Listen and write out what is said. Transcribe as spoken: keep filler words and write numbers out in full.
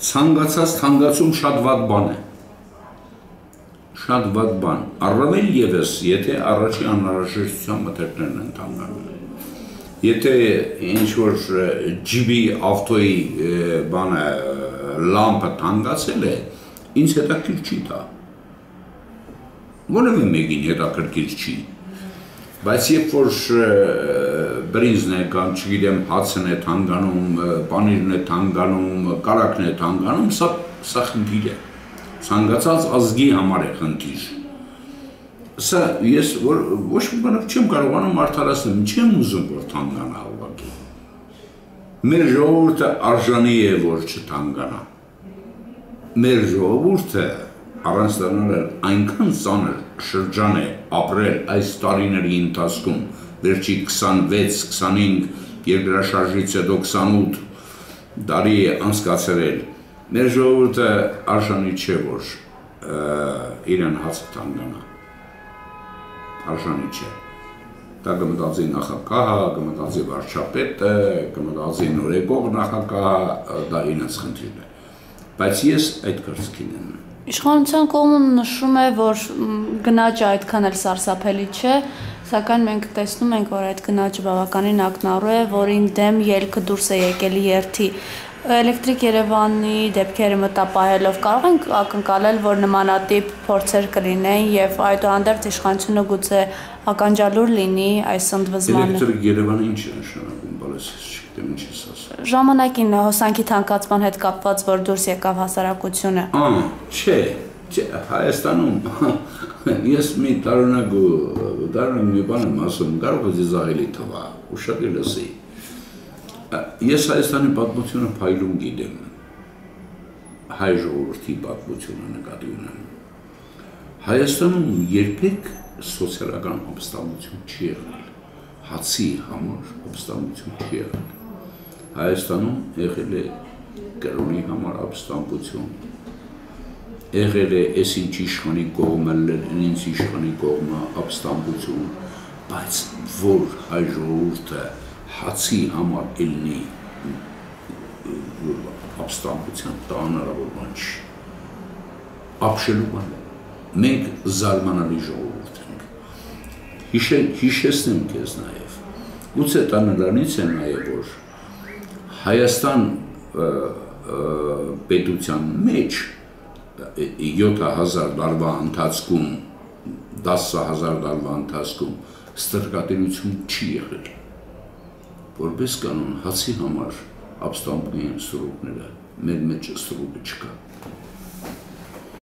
Ցանկացած թանկացում շատ վատ բան է։ Շատ վատ բան։ Առավել ևս, եթե առաջի անհրաժեշտության մթերքներն են թանկանում։ Եթե ինչ-որ ջիպի ավտոյի բանը լամպը թանկացել է, ինձ հետաքրքիր չի դա։ Որևէ մեկին հետաքրքիր չի։ Բայց երբ որ բրինզն է կամ չգիտեմ հացն է թանկանում, պանիրն է թանկանում, կարագն է թանկանում, սա սա խնդիր է։ Ցանկացած ազգի համար է խնդիր։ Սա ես ոչ մի բանով չեմ կարողանում արդարացնել, չեմ ուզում որ թանկանա ուղղակի։ Մեր ժողովուրդը արժանի է որ չթանկանա։ Մեր ժողովուրդը առանց դրանալ այնքան ծանր շրջան է ապրել այս տարիների ընթացքում, վերջի քսանվեց քսանհինգ երկրաշարժից հետո քսանութ տարի է անցկացրել։ Մեր ժողովուրդը արժանի չէ որ իրեն հացը թանկանա։ Արժանի չէ։ Դա կմտածի նախագահը, կմտածի վարչապետը, կմտածի նորեկող նախագահը, դա իրենց խնդիրն է։ Բայց ես այդ կարծիքին եմ։ Իշխանության կողմը նշում է, որ գնաճը այդքան էլ սարսափելի չէ, սակայն մենք տեսնում ենք, որ այդ գնաճը բավականին ակնառու է, որին դեմ ելքը դուրս է եկել երթի։ Էլեկտրիկ Երևանի դեպքերը մտապահելով կարող ենք ակնկալել, որ նմանատիպ փորձեր կլինեն եւ այդուհանդերձ իշխանությունը գուցե ականջալուր լինի այս ընդվզմանը։ Էլեկտրիկ Երևանը ինչ է նշանակում, բալես, չգիտեմ ինչ ես ասում։ Ժամանակին հոսանքի թանկացման հետ կապված, որ դուրս եկավ հասարակությունը։ Ահա, չէ, չէ, Հայաստանում ես մի տարօրինակ տարօրինակ մի բան եմ ասում, կարող է զիզաղելի թվա, ուշադրի լսի։ Ես Հայաստանի պատմությունը փայլուն գիտեմ, հայ ժողովրդի պատմությունը նկատի ունեմ։ Հայաստանում երբեք սոցիալական ապստամբություն չի եղել, հացի համար ապստամբություն չի եղել։ Հայաստանում եղել է կրոնի համար ապստամբություն, եղել է այս ինչ իշխանի կողմը, ինձ իշխանի կողմը ապստամբություն, բայց որ հայ ժողովուրդը հացի համար ելնի ապստամբության դա հնարավոր բան չի։ Ապշելու բան է։ Մենք զարմանալի ժողովուրդ ենք։ Հիշեցնեմ քեզ նաև։ Գուցե դա նրանից է նաև որ Հայաստան պետության մեջ յոթ հազար տարվա ընթացքում, դասը հազար տարվա ընթացքում ստրկատիրություն չի եղել։ Որպես կանոն հացի համար ապստամբային ստրուկները մեր մեջ ստրուկը չկա։